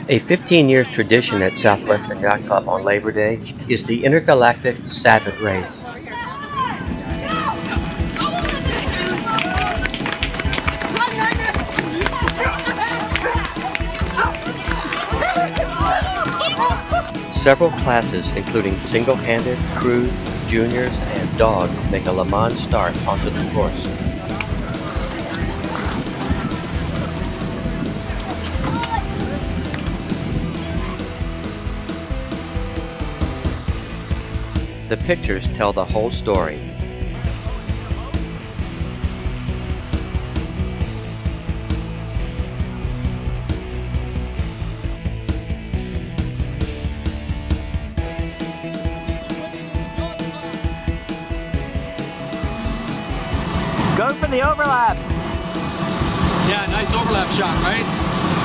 A 15-year tradition at Southwestern Yacht Club on Labor Day is the intergalactic sabot race. Several classes, including single-handed, crew, juniors, and dog, make a Le Mans start onto the course. The pictures tell the whole story. Go for the overlap. Yeah, nice overlap shot, right?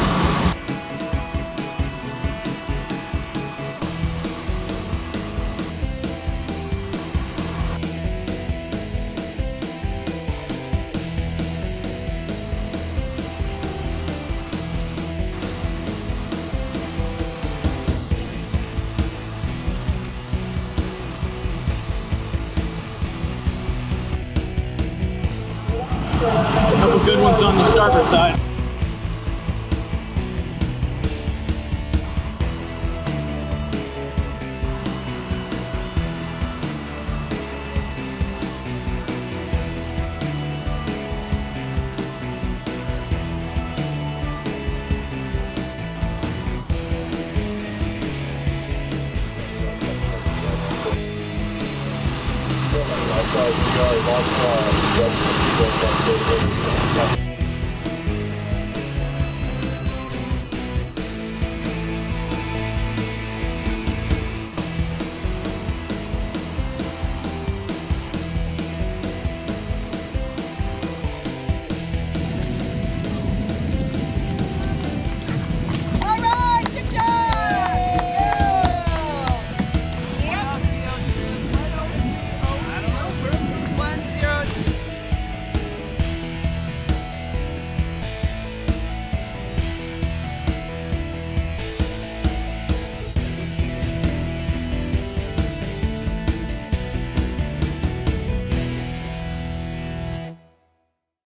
A couple good ones on the starboard side. That's